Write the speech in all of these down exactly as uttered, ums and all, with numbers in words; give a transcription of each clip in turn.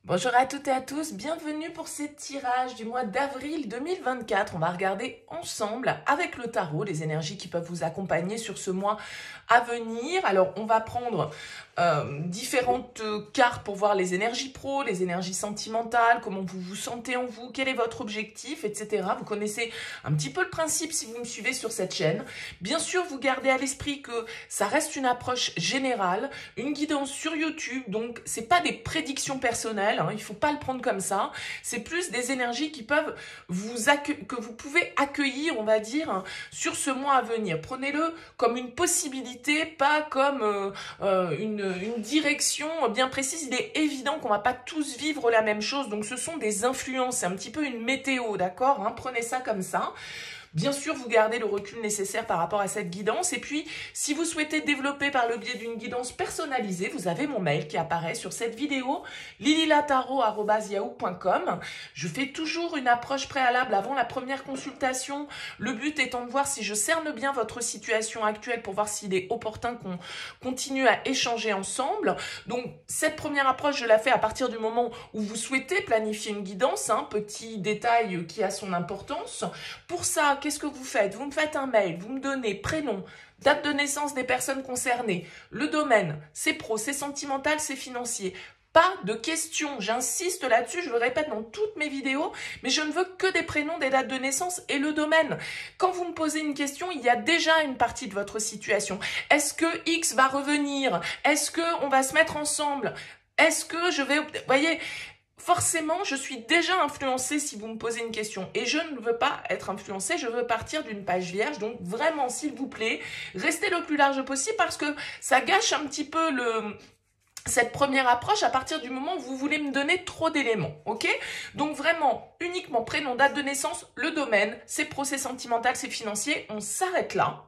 Bonjour à toutes et à tous, bienvenue pour ce tirage du mois d'avril deux mille vingt-quatre. On va regarder ensemble avec le tarot les énergies qui peuvent vous accompagner sur ce mois à venir. Alors on va prendre euh, différentes cartes pour voir les énergies pro, les énergies sentimentales, comment vous vous sentez en vous, quel est votre objectif, et cetera. Vous connaissez un petit peu le principe si vous me suivez sur cette chaîne. Bien sûr, vous gardez à l'esprit que ça reste une approche générale, une guidance sur YouTube, donc c'est pas des prédictions personnelles. Hein, il ne faut pas le prendre comme ça. C'est plus des énergies qui peuvent vous que vous pouvez accueillir, on va dire, hein, sur ce mois à venir. Prenez-le comme une possibilité, pas comme euh, euh, une, une direction bien précise. Il est évident qu'on ne va pas tous vivre la même chose. Donc, ce sont des influences. C'est un petit peu une météo, d'accord, hein, prenez ça comme ça. Bien sûr, vous gardez le recul nécessaire par rapport à cette guidance. Et puis, si vous souhaitez développer par le biais d'une guidance personnalisée, vous avez mon mail qui apparaît sur cette vidéo, lililatarot arobase yahoo point com. Je fais toujours une approche préalable avant la première consultation. Le but étant de voir si je cerne bien votre situation actuelle pour voir s'il est opportun qu'on continue à échanger ensemble. Donc, cette première approche, je la fais à partir du moment où vous souhaitez planifier une guidance. Hein, petit détail qui a son importance. Pour ça, qu'est-ce que vous faites? Vous me faites un mail, vous me donnez prénom, date de naissance des personnes concernées, le domaine, c'est pro, c'est sentimental, c'est financier. Pas de questions, j'insiste là-dessus, je le répète dans toutes mes vidéos, mais je ne veux que des prénoms, des dates de naissance et le domaine. Quand vous me posez une question, il y a déjà une partie de votre situation. Est-ce que X va revenir? Est-ce qu'on va se mettre ensemble? Est-ce que je vais... Vous voyez, forcément, je suis déjà influencée si vous me posez une question. Et je ne veux pas être influencée, je veux partir d'une page vierge. Donc vraiment, s'il vous plaît, restez le plus large possible parce que ça gâche un petit peu le... cette première approche à partir du moment où vous voulez me donner trop d'éléments, ok? Donc vraiment, uniquement prénom, date de naissance, le domaine, c'est pro, c'est sentimental, c'est financier, on s'arrête là.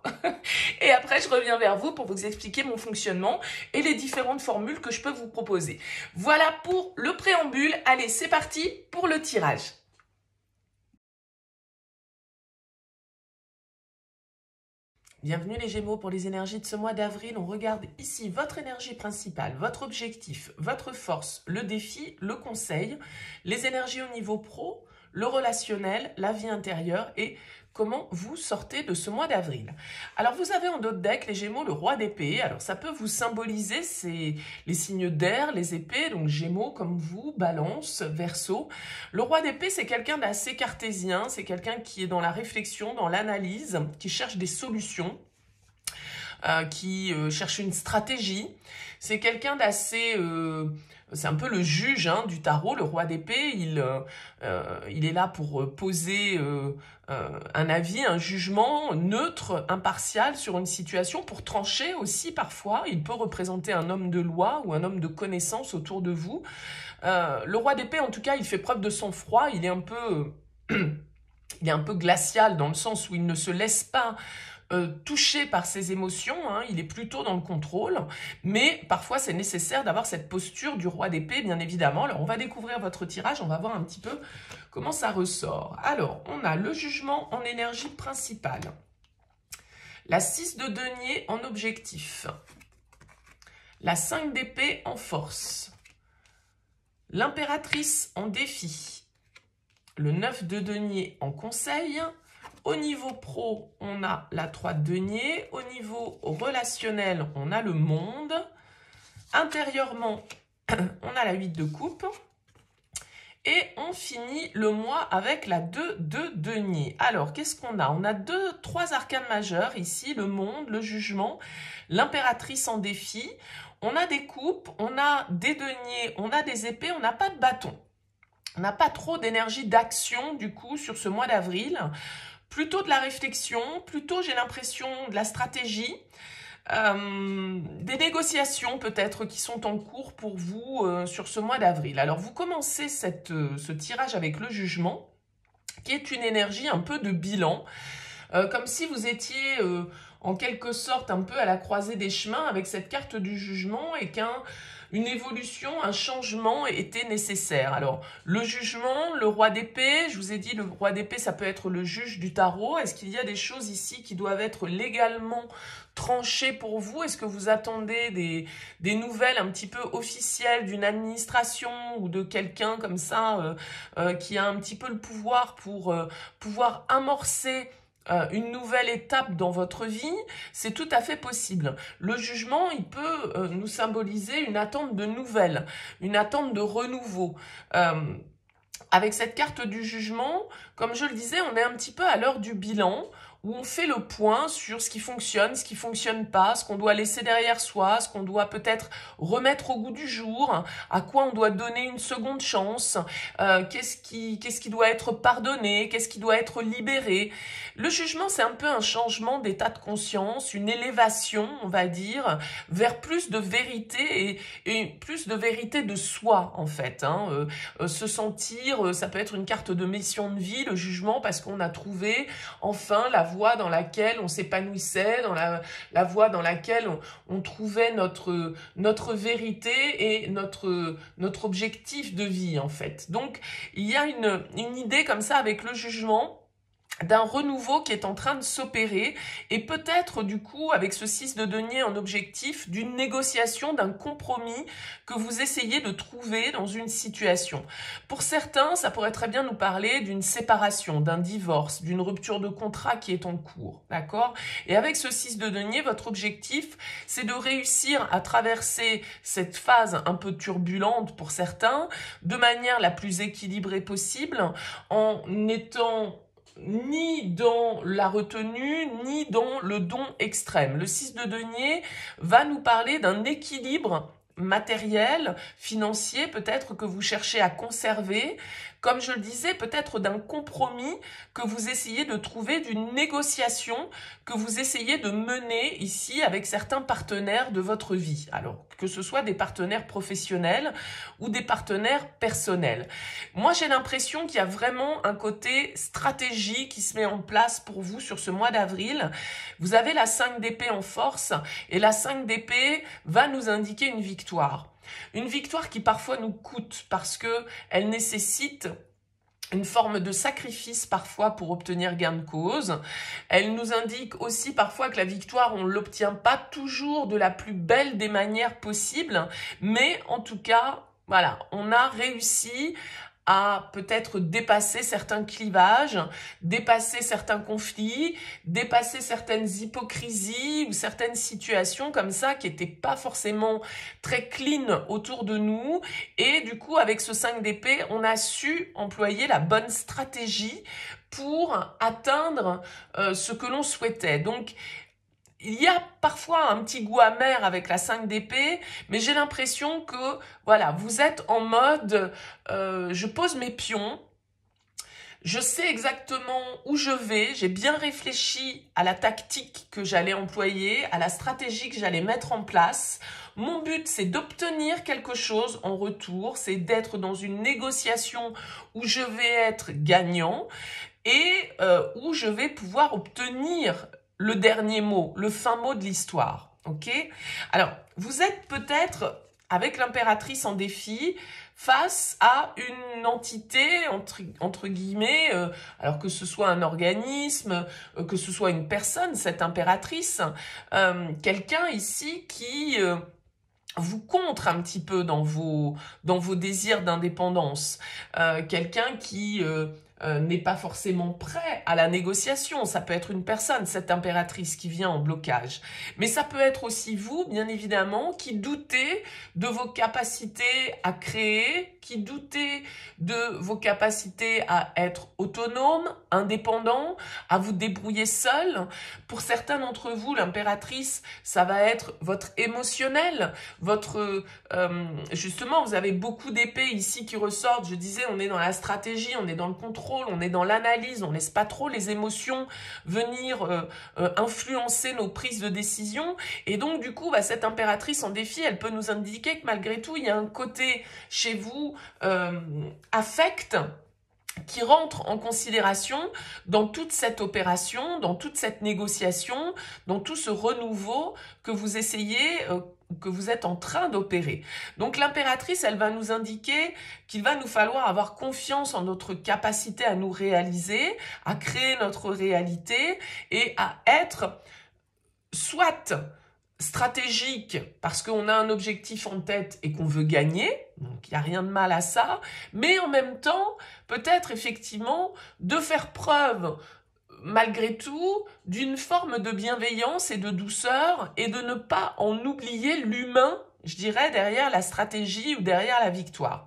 Et après, je reviens vers vous pour vous expliquer mon fonctionnement et les différentes formules que je peux vous proposer. Voilà pour le préambule. Allez, c'est parti pour le tirage. Bienvenue les Gémeaux pour les énergies de ce mois d'avril. On regarde ici votre énergie principale, votre objectif, votre force, le défi, le conseil, les énergies au niveau pro, le relationnel, la vie intérieure et comment vous sortez de ce mois d'avril. Alors vous avez en d'autres decks les Gémeaux, le roi d'épée. Alors ça peut vous symboliser c'est les signes d'air, les épées, donc Gémeaux comme vous, Balance, Verseau. Le roi d'épée c'est quelqu'un d'assez cartésien, c'est quelqu'un qui est dans la réflexion, dans l'analyse, qui cherche des solutions. Euh, qui euh, cherche une stratégie. C'est quelqu'un d'assez... Euh, c'est un peu le juge hein, du tarot, le roi d'épée. Il, euh, euh, il est là pour poser euh, euh, un avis, un jugement neutre, impartial sur une situation, pour trancher aussi parfois. Il peut représenter un homme de loi ou un homme de connaissance autour de vous. Euh, le roi d'épée, en tout cas, il fait preuve de sang-froid. Il est un peu... il est un peu glacial dans le sens où il ne se laisse pas Euh, touché par ses émotions, hein, il est plutôt dans le contrôle, mais parfois c'est nécessaire d'avoir cette posture du roi d'épée, bien évidemment. Alors on va découvrir votre tirage, on va voir un petit peu comment ça ressort. Alors, on a le jugement en énergie principale, la six de denier en objectif, la cinq d'épée en force, l'impératrice en défi, le neuf de denier en conseil. Au niveau pro, on a la trois de denier. Au niveau relationnel, on a le monde. Intérieurement, on a la huit de coupe. Et on finit le mois avec la deux de denier. Alors, qu'est-ce qu'on a? On a deux, trois arcanes majeurs ici. Le monde, le jugement, l'impératrice en défi. On a des coupes, on a des deniers, on a des épées, on n'a pas de bâton. On n'a pas trop d'énergie d'action, du coup, sur ce mois d'avril. Plutôt de la réflexion, plutôt j'ai l'impression de la stratégie, euh, des négociations peut-être qui sont en cours pour vous euh, sur ce mois d'avril. Alors vous commencez cette, euh, ce tirage avec le jugement, qui est une énergie un peu de bilan, euh, comme si vous étiez euh, en quelque sorte un peu à la croisée des chemins avec cette carte du jugement et qu'un une évolution, un changement était nécessaire. Alors, le jugement, le roi d'épée, je vous ai dit, le roi d'épée, ça peut être le juge du tarot. Est-ce qu'il y a des choses ici qui doivent être légalement tranchées pour vous? Est-ce que vous attendez des, des nouvelles un petit peu officielles d'une administration ou de quelqu'un comme ça euh, euh, qui a un petit peu le pouvoir pour euh, pouvoir amorcer Euh, une nouvelle étape dans votre vie? C'est tout à fait possible. Le jugement, il peut euh, nous symboliser une attente de nouvelles, une attente de renouveau. Euh, avec cette carte du jugement, comme je le disais, on est un petit peu à l'heure du bilan, où on fait le point sur ce qui fonctionne, ce qui fonctionne pas, ce qu'on doit laisser derrière soi, ce qu'on doit peut-être remettre au goût du jour, à quoi on doit donner une seconde chance, euh, qu'est-ce qui, qu'est-ce qui doit être pardonné, qu'est-ce qui doit être libéré. Le jugement, c'est un peu un changement d'état de conscience, une élévation, on va dire, vers plus de vérité et, et plus de vérité de soi, en fait. Hein. Euh, euh, se sentir, euh, ça peut être une carte de mission de vie, le jugement, parce qu'on a trouvé enfin la voie dans laquelle on s'épanouissait, dans la, la voie dans laquelle on, on trouvait notre, notre vérité et notre, notre objectif de vie, en fait. Donc, il y a une, une idée comme ça avec le jugement, d'un renouveau qui est en train de s'opérer et peut-être du coup avec ce six de denier en objectif d'une négociation, d'un compromis que vous essayez de trouver dans une situation. Pour certains, ça pourrait très bien nous parler d'une séparation, d'un divorce, d'une rupture de contrat qui est en cours, d'accord? Et avec ce six de denier, votre objectif, c'est de réussir à traverser cette phase un peu turbulente pour certains de manière la plus équilibrée possible en étant ni dans la retenue, ni dans le don extrême. Le six de denier va nous parler d'un équilibre matériel, financier, peut-être que vous cherchez à conserver, comme je le disais, peut-être d'un compromis que vous essayez de trouver, d'une négociation que vous essayez de mener ici avec certains partenaires de votre vie. Alors, que ce soit des partenaires professionnels ou des partenaires personnels. Moi, j'ai l'impression qu'il y a vraiment un côté stratégie qui se met en place pour vous sur ce mois d'avril. Vous avez la cinq d'épée en force et la cinq d'épée va nous indiquer une victoire. Une victoire qui parfois nous coûte parce que elle nécessite une forme de sacrifice parfois pour obtenir gain de cause. Elle nous indique aussi parfois que la victoire, on ne l'obtient pas toujours de la plus belle des manières possibles, mais en tout cas, voilà, on a réussi à peut-être dépasser certains clivages, dépasser certains conflits, dépasser certaines hypocrisies ou certaines situations comme ça qui n'étaient pas forcément très clean autour de nous. Et du coup, avec ce cinq d'épée, on a su employer la bonne stratégie pour atteindre euh, ce que l'on souhaitait. Donc, il y a parfois un petit goût amer avec la cinq d'épée, mais j'ai l'impression que voilà, vous êtes en mode euh, je pose mes pions, je sais exactement où je vais, j'ai bien réfléchi à la tactique que j'allais employer, à la stratégie que j'allais mettre en place. Mon but, c'est d'obtenir quelque chose en retour, c'est d'être dans une négociation où je vais être gagnant et euh, où je vais pouvoir obtenir le dernier mot, le fin mot de l'histoire, ok? Alors, vous êtes peut-être, avec l'impératrice en défi, face à une entité, entre, entre guillemets, euh, alors que ce soit un organisme, euh, que ce soit une personne, cette impératrice, euh, quelqu'un ici qui euh, vous contre un petit peu dans vos, dans vos désirs d'indépendance, euh, quelqu'un qui... Euh, Euh, n'est pas forcément prêt à la négociation. Ça peut être une personne, cette impératrice qui vient en blocage. Mais ça peut être aussi vous, bien évidemment, qui doutez de vos capacités à créer, qui doutez de vos capacités à être autonome, indépendant, à vous débrouiller seul. Pour certains d'entre vous, l'impératrice, ça va être votre émotionnel, votre... Euh, justement, vous avez beaucoup d'épées ici qui ressortent. Je disais, on est dans la stratégie, on est dans le contrôle, on est dans l'analyse, on laisse pas trop les émotions venir euh, euh, influencer nos prises de décision. Et donc, du coup, bah, cette impératrice en défi, elle peut nous indiquer que malgré tout, il y a un côté chez vous euh, affect qui rentre en considération dans toute cette opération, dans toute cette négociation, dans tout ce renouveau que vous essayez, euh, que vous êtes en train d'opérer. Donc l'impératrice, elle va nous indiquer qu'il va nous falloir avoir confiance en notre capacité à nous réaliser, à créer notre réalité et à être soit stratégique parce qu'on a un objectif en tête et qu'on veut gagner, donc il n'y a rien de mal à ça, mais en même temps, peut-être effectivement de faire preuve malgré tout d'une forme de bienveillance et de douceur et de ne pas en oublier l'humain, je dirais, derrière la stratégie ou derrière la victoire.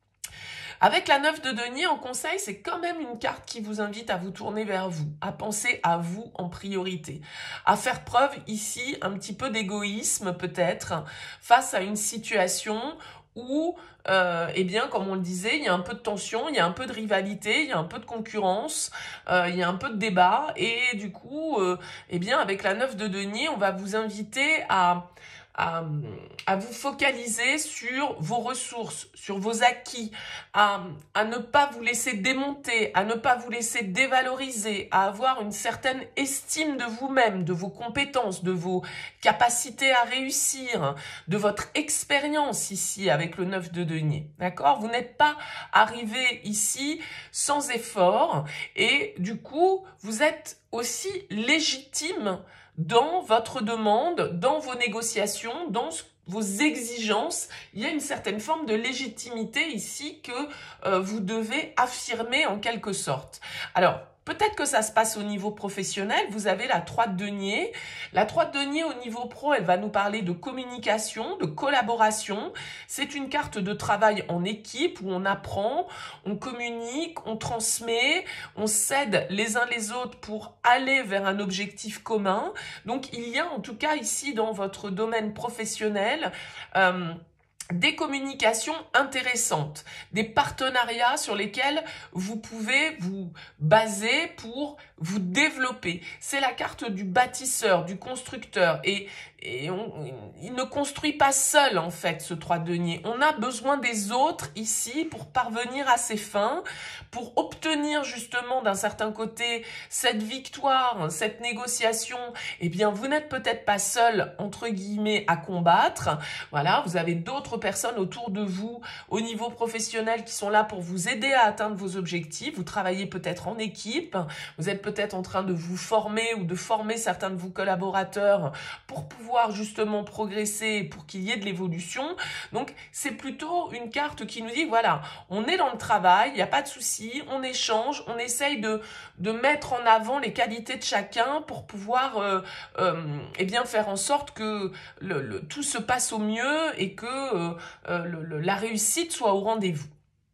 Avec la neuf de denier en conseil, c'est quand même une carte qui vous invite à vous tourner vers vous, à penser à vous en priorité, à faire preuve ici un petit peu d'égoïsme peut-être face à une situation où, euh, eh bien, comme on le disait, il y a un peu de tension, il y a un peu de rivalité, il y a un peu de concurrence, euh, il y a un peu de débat et du coup, euh, eh bien, avec la neuf de denier, on va vous inviter à... À, à vous focaliser sur vos ressources, sur vos acquis, à, à ne pas vous laisser démonter, à ne pas vous laisser dévaloriser, à avoir une certaine estime de vous-même, de vos compétences, de vos capacités à réussir, de votre expérience ici avec le neuf de denier. D'accord? Vous n'êtes pas arrivé ici sans effort et du coup, vous êtes aussi légitime dans votre demande, dans vos négociations, dans vos exigences. Il y a une certaine forme de légitimité ici que euh, vous devez affirmer en quelque sorte. Alors, peut-être que ça se passe au niveau professionnel. Vous avez la trois de denier. La trois de denier au niveau pro, elle va nous parler de communication, de collaboration. C'est une carte de travail en équipe où on apprend, on communique, on transmet, on s'aide les uns les autres pour aller vers un objectif commun. Donc, il y a en tout cas ici dans votre domaine professionnel euh, des communications intéressantes, des partenariats sur lesquels vous pouvez vous baser pour vous développer. C'est la carte du bâtisseur, du constructeur et, et on, il ne construit pas seul en fait ce trois de denier. On a besoin des autres ici pour parvenir à ses fins, pour obtenir justement d'un certain côté cette victoire, cette négociation. Eh bien, vous n'êtes peut-être pas seul entre guillemets à combattre. Voilà, vous avez d'autres personnes autour de vous au niveau professionnel qui sont là pour vous aider à atteindre vos objectifs. Vous travaillez peut-être en équipe, vous êtes peut-être en train de vous former ou de former certains de vos collaborateurs pour pouvoir justement progresser, pour qu'il y ait de l'évolution. Donc, c'est plutôt une carte qui nous dit, voilà, on est dans le travail, il n'y a pas de souci, on échange, on essaye de, de mettre en avant les qualités de chacun pour pouvoir euh, euh, eh bien, faire en sorte que le, le, tout se passe au mieux et que euh, euh, le, le, la réussite soit au rendez-vous.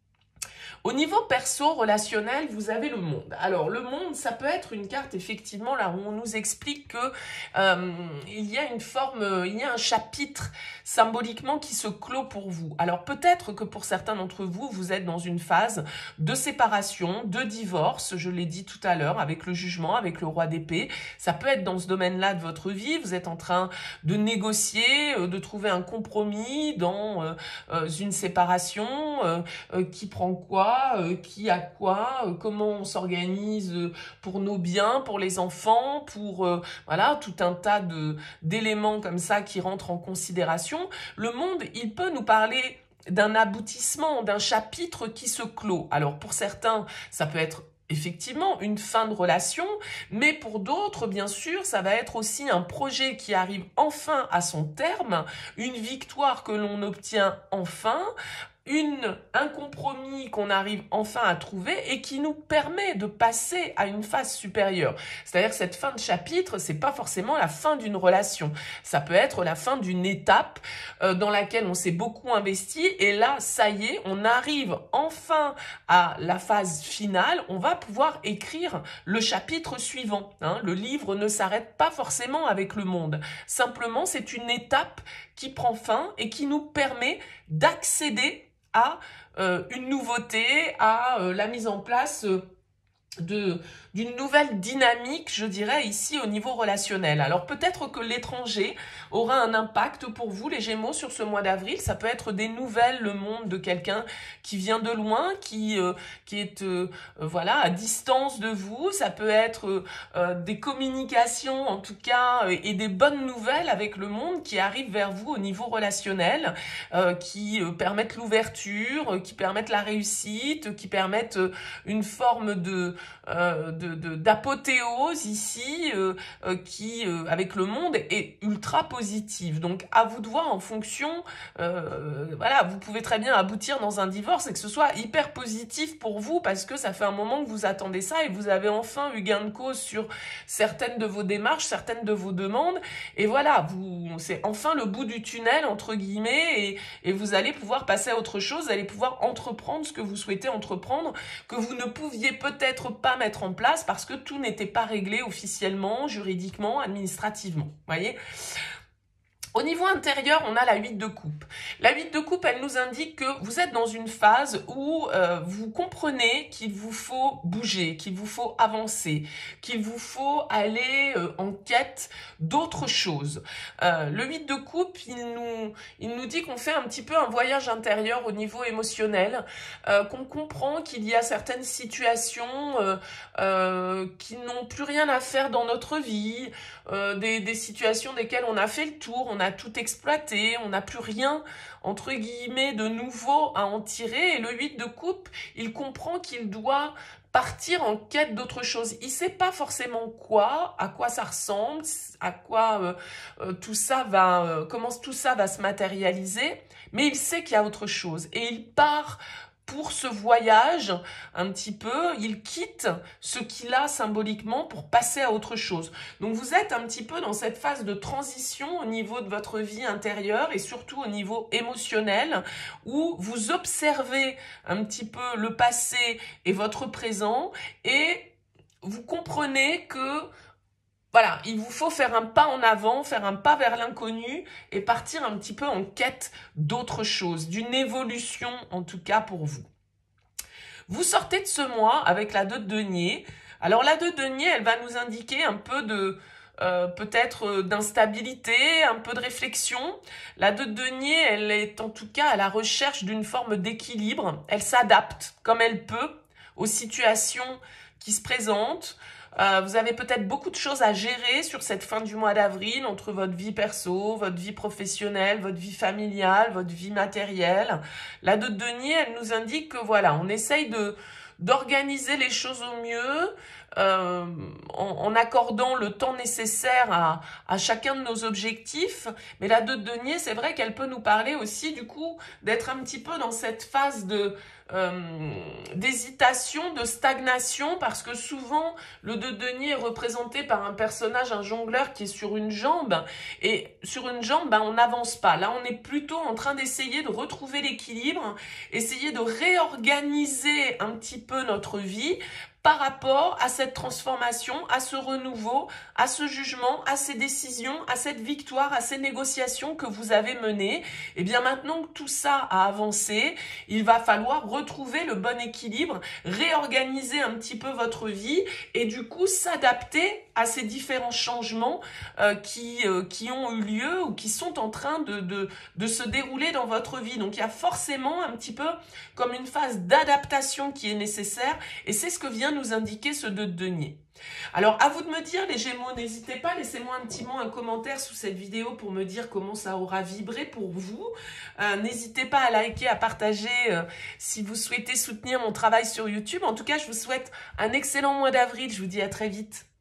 Au niveau perso, relationnel, vous avez le monde. Alors, le monde, ça peut être une carte, effectivement, là où on nous explique que euh, il y a une forme, il y a un chapitre symboliquement qui se clôt pour vous. Alors, peut-être que pour certains d'entre vous, vous êtes dans une phase de séparation, de divorce, je l'ai dit tout à l'heure, avec le jugement, avec le roi d'épée. Ça peut être dans ce domaine-là de votre vie. Vous êtes en train de négocier, de trouver un compromis dans euh, une séparation euh, euh, qui prend quoi, Euh, qui a quoi, euh, comment on s'organise euh, pour nos biens, pour les enfants, pour euh, voilà tout un tas de d'éléments comme ça qui rentrent en considération. Le monde, il peut nous parler d'un aboutissement, d'un chapitre qui se clôt. Alors pour certains, ça peut être effectivement une fin de relation, mais pour d'autres, bien sûr, ça va être aussi un projet qui arrive enfin à son terme, une victoire que l'on obtient enfin, Une, un compromis qu'on arrive enfin à trouver et qui nous permet de passer à une phase supérieure. C'est-à-dire que cette fin de chapitre, c'est pas forcément la fin d'une relation. Ça peut être la fin d'une étape euh, dans laquelle on s'est beaucoup investi et là, ça y est, on arrive enfin à la phase finale. On va pouvoir écrire le chapitre suivant. Hein. Le livre ne s'arrête pas forcément avec le monde. Simplement, c'est une étape qui prend fin et qui nous permet d'accéder à euh, une nouveauté, à euh, la mise en place euh, de d'une nouvelle dynamique, je dirais, ici au niveau relationnel. Alors peut-être que l'étranger aura un impact pour vous, les Gémeaux, sur ce mois d'avril. Ça peut être des nouvelles, le monde de quelqu'un qui vient de loin, qui euh, qui est euh, voilà à distance de vous. Ça peut être euh, des communications, en tout cas, euh, et des bonnes nouvelles avec le monde qui arrivent vers vous au niveau relationnel, euh, qui euh, permettent l'ouverture, euh, qui permettent la réussite, qui permettent euh, une forme de Euh, de, de, d'apothéose ici euh, euh, qui euh, avec le monde est ultra positive. Donc à vous de voir en fonction, euh, voilà, vous pouvez très bien aboutir dans un divorce et que ce soit hyper positif pour vous parce que ça fait un moment que vous attendez ça et vous avez enfin eu gain de cause sur certaines de vos démarches, certaines de vos demandes et voilà, vous c'est enfin le bout du tunnel entre guillemets et, et vous allez pouvoir passer à autre chose, vous allez pouvoir entreprendre ce que vous souhaitez entreprendre, que vous ne pouviez peut-être pas mettre en place parce que tout n'était pas réglé officiellement, juridiquement, administrativement. Voyez ? Au niveau intérieur, on a la huit de coupe. La huit de coupe, elle nous indique que vous êtes dans une phase où euh, vous comprenez qu'il vous faut bouger, qu'il vous faut avancer, qu'il vous faut aller euh, en quête d'autres choses. Euh, le huit de coupe, il nous, il nous dit qu'on fait un petit peu un voyage intérieur au niveau émotionnel, euh, qu'on comprend qu'il y a certaines situations euh, euh, qui n'ont plus rien à faire dans notre vie, euh, des, des situations desquelles on a fait le tour, on a tout exploité, on n'a plus rien, entre guillemets, de nouveau à en tirer. Et le huit de coupe, il comprend qu'il doit partir en quête d'autre chose. Il ne sait pas forcément quoi, à quoi ça ressemble, à quoi euh, euh, tout ça va, euh, comment tout ça va se matérialiser, mais il sait qu'il y a autre chose. Et il part pour ce voyage, un petit peu, il quitte ce qu'il a symboliquement pour passer à autre chose. Donc vous êtes un petit peu dans cette phase de transition au niveau de votre vie intérieure et surtout au niveau émotionnel où vous observez un petit peu le passé et votre présent et vous comprenez que voilà, il vous faut faire un pas en avant, faire un pas vers l'inconnu et partir un petit peu en quête d'autre chose, d'une évolution en tout cas pour vous. Vous sortez de ce mois avec la deux de denier. Alors la deux de denier, elle va nous indiquer un peu de euh, peut-être d'instabilité, un peu de réflexion. La deux de denier, elle est en tout cas à la recherche d'une forme d'équilibre. Elle s'adapte comme elle peut aux situations qui se présentent. Euh, vous avez peut-être beaucoup de choses à gérer sur cette fin du mois d'avril entre votre vie perso, votre vie professionnelle, votre vie familiale, votre vie matérielle. La deux de denier, elle nous indique que voilà, on essaye de d'organiser les choses au mieux, euh, en, en accordant le temps nécessaire à, à chacun de nos objectifs. Mais la deux de denier, c'est vrai qu'elle peut nous parler aussi du coup d'être un petit peu dans cette phase de euh, d'hésitation, de stagnation, parce que souvent le deux de denier est représenté par un personnage, un jongleur qui est sur une jambe, et sur une jambe, ben, on n'avance pas. Là, on est plutôt en train d'essayer de retrouver l'équilibre, essayer de réorganiser un petit peu notre vie par rapport à cette transformation, à ce renouveau, à ce jugement, à ces décisions, à cette victoire, à ces négociations que vous avez menées. Et bien maintenant que tout ça a avancé, il va falloir retrouver le bon équilibre, réorganiser un petit peu votre vie et du coup s'adapter à ces différents changements euh, qui, euh, qui ont eu lieu ou qui sont en train de, de, de se dérouler dans votre vie. Donc il y a forcément un petit peu comme une phase d'adaptation qui est nécessaire et c'est ce que vient nous indiquer ce deux de denier. Alors, à vous de me dire, les Gémeaux, n'hésitez pas, laissez-moi un petit mot, un commentaire sous cette vidéo pour me dire comment ça aura vibré pour vous. Euh, n'hésitez pas à liker, à partager euh, si vous souhaitez soutenir mon travail sur YouTube. En tout cas, je vous souhaite un excellent mois d'avril. Je vous dis à très vite.